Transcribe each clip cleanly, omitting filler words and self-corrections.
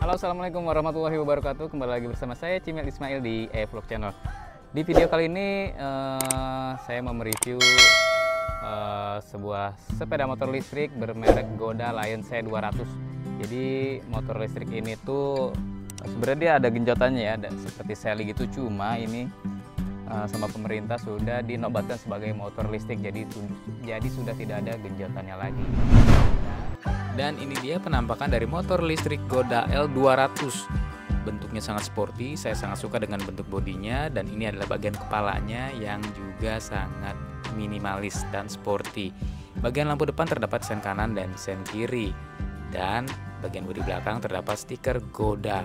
Halo, assalamualaikum warahmatullahi wabarakatuh. Kembali lagi bersama saya Cimil Ismail di E-Vlog Channel. Di video kali ini saya mau mereview sebuah sepeda motor listrik bermerek Goda Lion C200. Jadi motor listrik ini tuh sebenarnya dia ada genjotannya ya, seperti Sally gitu. Cuma ini sama pemerintah sudah dinobatkan sebagai motor listrik, jadi sudah tidak ada genjotannya lagi. Dan ini dia penampakan dari motor listrik Goda L200. Bentuknya sangat sporty, saya sangat suka dengan bentuk bodinya, dan ini adalah bagian kepalanya yang juga sangat minimalis dan sporty. Bagian lampu depan terdapat sen kanan dan sen kiri, dan bagian bodi belakang terdapat stiker Goda.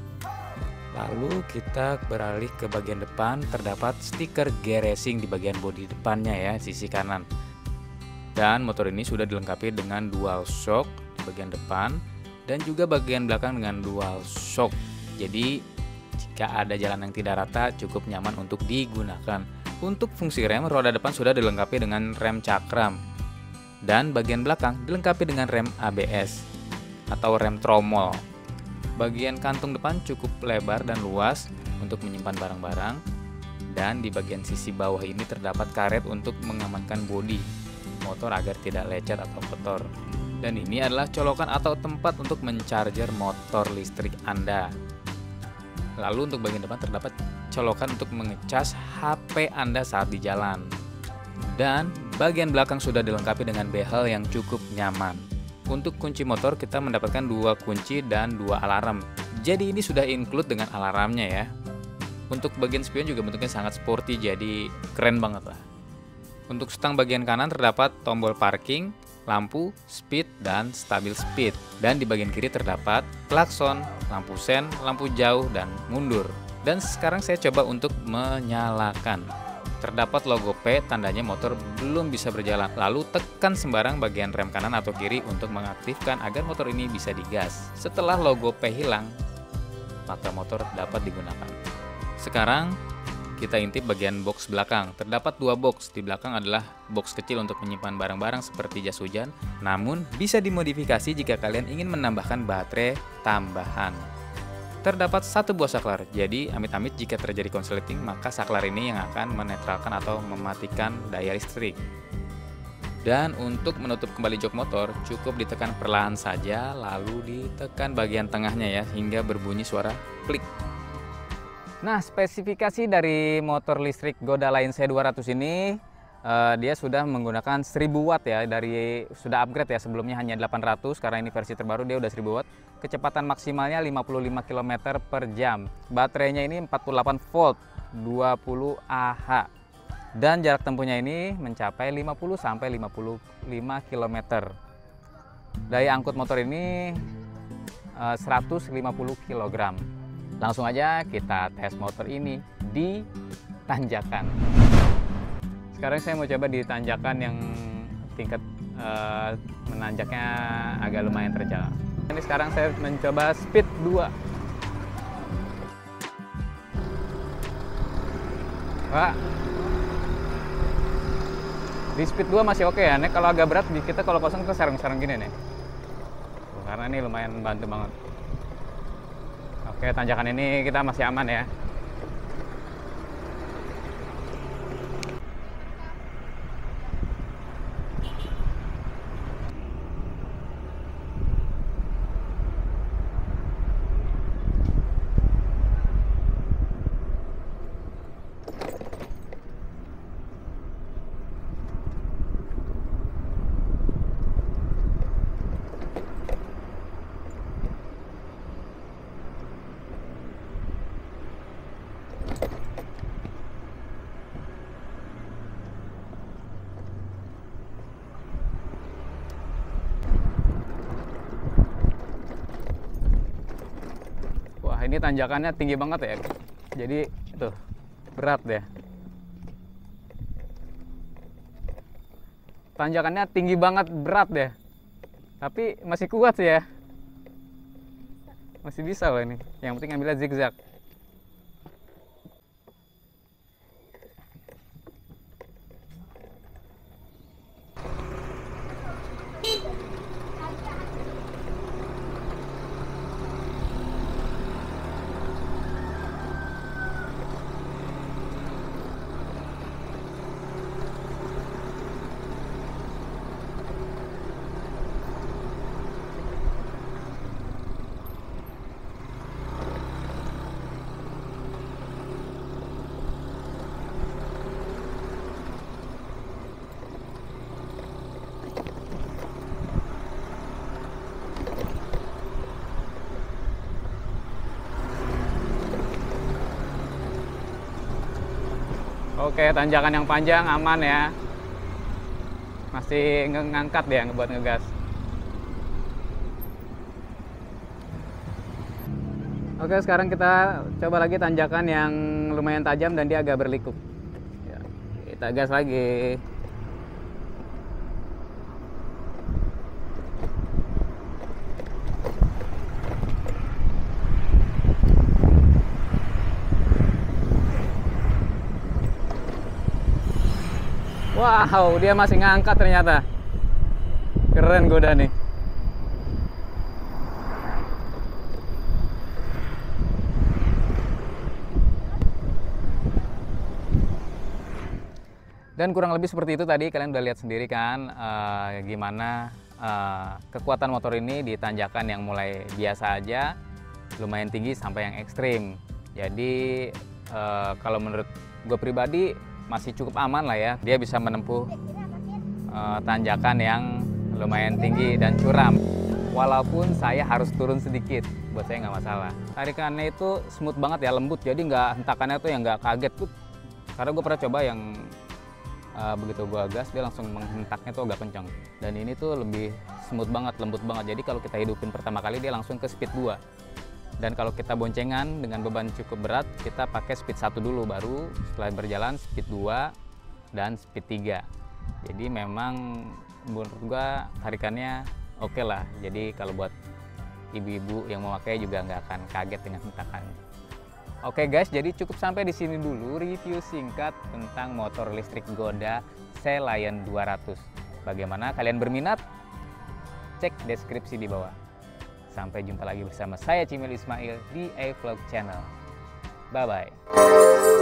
Lalu kita beralih ke bagian depan, terdapat stiker G-Racing di bagian bodi depannya ya, sisi kanan. Dan motor ini sudah dilengkapi dengan dual shock di bagian depan dan juga bagian belakang dengan dual shock. Jadi jika ada jalan yang tidak rata cukup nyaman untuk digunakan. Untuk fungsi rem, roda depan sudah dilengkapi dengan rem cakram dan bagian belakang dilengkapi dengan rem ABS atau rem tromol. Bagian kantung depan cukup lebar dan luas untuk menyimpan barang-barang, dan di bagian sisi bawah ini terdapat karet untuk mengamankan bodi motor agar tidak lecet atau kotor. Dan ini adalah colokan atau tempat untuk mencharger motor listrik Anda. Lalu untuk bagian depan terdapat colokan untuk mengecas HP Anda saat di jalan. Dan bagian belakang sudah dilengkapi dengan behel yang cukup nyaman. Untuk kunci motor kita mendapatkan 2 kunci dan 2 alarm. Jadi ini sudah include dengan alarmnya ya. Untuk bagian spion juga bentuknya sangat sporty, jadi keren banget lah. Untuk stang bagian kanan terdapat tombol parking, lampu, speed, dan stabil speed. Dan di bagian kiri terdapat klakson, lampu sen, lampu jauh, dan mundur. Dan sekarang saya coba untuk menyalakan. Terdapat logo P, tandanya motor belum bisa berjalan. Lalu tekan sembarang bagian rem kanan atau kiri untuk mengaktifkan agar motor ini bisa digas. Setelah logo P hilang, maka motor dapat digunakan. Sekarang kita intip bagian box belakang. Terdapat 2 box. Di belakang adalah box kecil untuk menyimpan barang-barang seperti jas hujan. Namun bisa dimodifikasi jika kalian ingin menambahkan baterai tambahan. Terdapat 1 buah saklar. Jadi amit-amit jika terjadi konsleting, maka saklar ini yang akan menetralkan atau mematikan daya listrik. Dan untuk menutup kembali jok motor, cukup ditekan perlahan saja, lalu ditekan bagian tengahnya ya, hingga berbunyi suara klik. Nah, spesifikasi dari motor listrik Goda Lion C200 ini dia sudah menggunakan 1000 watt ya, sudah upgrade ya, sebelumnya hanya 800, karena ini versi terbaru dia udah 1000 watt. Kecepatan maksimalnya 55 km per jam. Baterainya ini 48 volt, 20 Ah. Dan jarak tempuhnya ini mencapai 50 sampai 55 km. Daya angkut motor ini 150 kg. Langsung aja kita tes motor ini di tanjakan. Sekarang saya mau coba di tanjakan yang tingkat menanjaknya agak lumayan terjal. Ini sekarang saya mencoba speed 2. Wah, di speed 2 masih oke ya. Nih kalau agak berat kita kalau kosong kita serang-serang gini nih. Karena ini lumayan membantu banget. Oke, tanjakan ini kita masih aman ya. Ini tanjakannya tinggi banget ya, jadi itu berat deh. Tanjakannya tinggi banget, berat deh, tapi masih kuat sih ya, masih bisa loh ini. Yang penting ambilnya zigzag. Oke, tanjakan yang panjang aman ya. Masih ngangkat dia buat ngegas. Oke, sekarang kita coba lagi tanjakan yang lumayan tajam dan dia agak berliku. Ya, kita gas lagi. Wow, dia masih ngangkat ternyata. Keren Goda nih. Dan kurang lebih seperti itu tadi, kalian udah lihat sendiri kan gimana kekuatan motor ini di tanjakan yang mulai biasa aja, lumayan tinggi sampai yang ekstrim. Jadi kalau menurut gue pribadi masih cukup aman lah ya, dia bisa menempuh tanjakan yang lumayan tinggi dan curam. Walaupun saya harus turun sedikit, buat saya nggak masalah. Tarikannya itu smooth banget ya, lembut, jadi nggak hentakannya tuh yang nggak kaget tuh. Karena gue pernah coba yang begitu gua gas dia langsung menghentaknya tuh agak kencang, dan ini tuh lebih smooth banget, lembut banget. Jadi kalau kita hidupin pertama kali dia langsung ke speed 2, dan kalau kita boncengan dengan beban cukup berat kita pakai speed 1 dulu, baru setelah berjalan speed 2 dan speed 3. Jadi memang menurut gua tarikannya oke lah, jadi kalau buat ibu-ibu yang mau pakai juga nggak akan kaget dengan hentakannya. Oke guys, jadi cukup sampai di sini dulu review singkat tentang motor listrik Goda C-Lion 200. Bagaimana kalian berminat? Cek deskripsi di bawah. Sampai jumpa lagi bersama saya Cimil Ismail di A-Vlog Channel. Bye-bye.